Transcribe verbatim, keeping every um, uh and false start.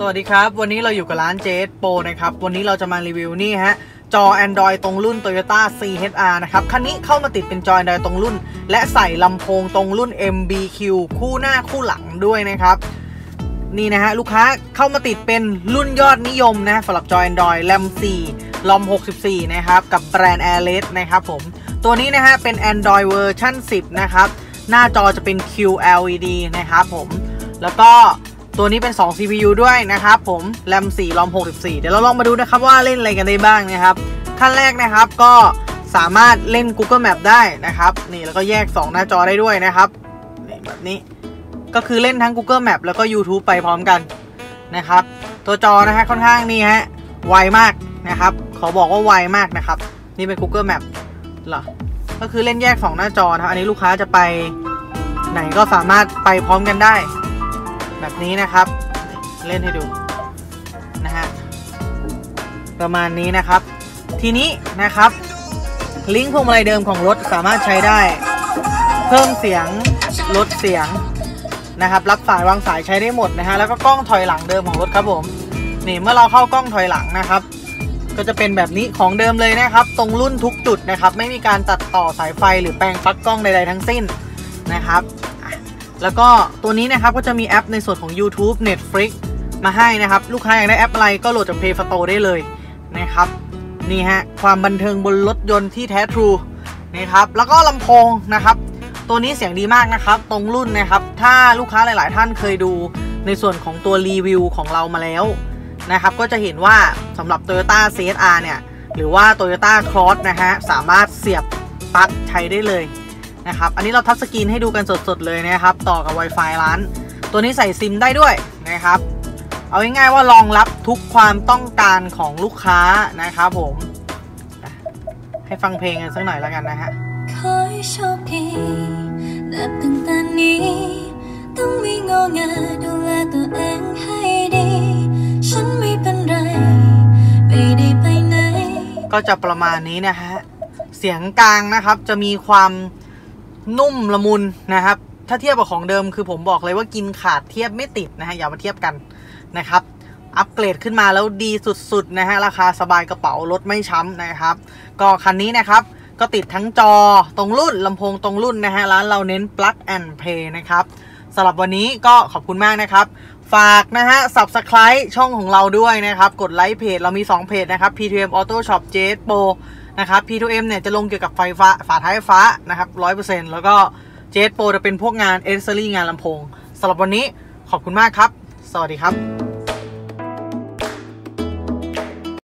วัสดีครับวันนี้เราอยู่กับร้าน เจ เอส โปร นะครับวันนี้เราจะมารีวิวนี่ฮะจอ Android ตรงรุ่น Toyota ซี เอช อาร์ นะครับคันนี้เข้ามาติดเป็นจอ Android ตรงรุ่นและใส่ลำโพงตรงรุ่น เอ็ม บี คิว คู่หน้าคู่หลังด้วยนะครับนี่นะฮะลูกค้าเข้ามาติดเป็นรุ่นยอดนิยมนะสำหรับจอ Android แรม สี่ ลอม หกสิบสี่ นะครับกับแบรนด์ Airless นะครับผมตัวนี้นะฮะเป็น Android เวอร์ชันสิบนะครับหน้าจอจะเป็น คิว แอล อี ดี นะครับผมแล้วก็ตัวนี้เป็นสอง ซี พี ยู ด้วยนะครับผมแรม สี่ ลอม หกสิบสี่ เดี๋ยวเราลองมาดูนะครับว่าเล่นอะไรกันได้บ้างนะครับขั้นแรกนะครับก็สามารถเล่น Google Map ได้นะครับนี่แล้วก็แยกสองหน้าจอได้ด้วยนะครับนี่แบบนี้ก็คือเล่นทั้ง Google Map แล้วก็ YouTube ไปพร้อมกันนะครับตัวจอนะฮะค่อนข้างนี่ฮะไวมากนะครับขอบอกว่าไวมากนะครับนี่เป็น Google Map เหรอก็คือเล่นแยกสองหน้าจอนะครับอันนี้ลูกค้าจะไปไหนก็สามารถไปพร้อมกันได้แบบนี้นะครับเล่นให้ดูนะฮะประมาณนี้นะครับทีนี้นะครับลิงก์พวงมาลัยเดิมของรถสามารถใช้ได้เพิ่มเสียงลดเสียงนะครับรับสายวางสายใช้ได้หมดนะฮะแล้วก็กล้องถอยหลังเดิมของรถครับผมนี่เมื่อเราเข้ากล้องถอยหลังนะครับก็จะเป็นแบบนี้ของเดิมเลยนะครับตรงรุ่นทุกจุดนะครับไม่มีการตัดต่อสายไฟหรือแปลงปลั๊กกล้องใดๆทั้งสิ้นนะครับแล้วก็ตัวนี้นะครับก็จะมีแอปในส่วนของ YouTube Netflix มาให้นะครับลูกค้าอยากได้แอปอะไรก็โหลดจาก Play Store ได้เลยนะครับนี่ฮะความบันเทิงบนรถยนต์ที่แท้ทรูนะครับแล้วก็ลำโพงนะครับตัวนี้เสียงดีมากนะครับตรงรุ่นนะครับถ้าลูกค้าหลายๆท่านเคยดูในส่วนของตัวรีวิวของเรามาแล้วนะครับก็จะเห็นว่าสำหรับ Toyota ซี เอช อาร์ เนี่ยหรือว่า Toyota Cross นะฮะสามารถเสียบปลั๊กใช้ได้เลยนะครับอันนี้เราทัชสกรีนให้ดูกันสดๆเลยนะครับต่อกับ Wi-Fi ร้านตัวนี้ใส่ซิมได้ด้วยนะครับเอาง่ายๆว่ารองรับทุกความต้องการของลูกค้านะครับผมให้ฟังเพลงกันสักหน่อยแล้วกันนะฮะขอให้โชคดีนับตั้งแต่นี้ต้องไม่งอแงดูแลตัวเองให้ดีฉันไม่เป็นไรไม่ได้ไปไหนก็จะประมาณนี้นะฮะเสียงกลางนะครับจะมีความนุ่มละมุนนะครับถ้าเทียบกับของเดิมคือผมบอกเลยว่ากินขาดเทียบไม่ติดนะฮะอย่ามาเทียบกันนะครับอัปเกรดขึ้นมาแล้วดีสุดๆนะฮะราคาสบายกระเป๋ารถไม่ช้ำนะครับก็คันนี้นะครับก็ติดทั้งจอตรงรุ่นลำโพงตรงรุ่นนะฮะร้านเราเน้น plug and play นะครับสำหรับวันนี้ก็ขอบคุณมากนะครับฝากนะฮะ Subscribe ช่องของเราด้วยนะครับกดไลค์เพจเรามีสองเพจนะครับ พี ทู เอ็ม Auto Shop เจ เอส Pro นะครับ พี ทู เอ็ม เนี่ยจะลงเกี่ยวกับไฟฟ้าฝาท้ายไฟฟ้านะครับ ร้อยเปอร์เซ็นต์ แล้วก็ เจ เอส Pro จะเป็นพวกงาน Accessory งานลำโพงสำหรับวันนี้ขอบคุณมากครับสวัสดีครับ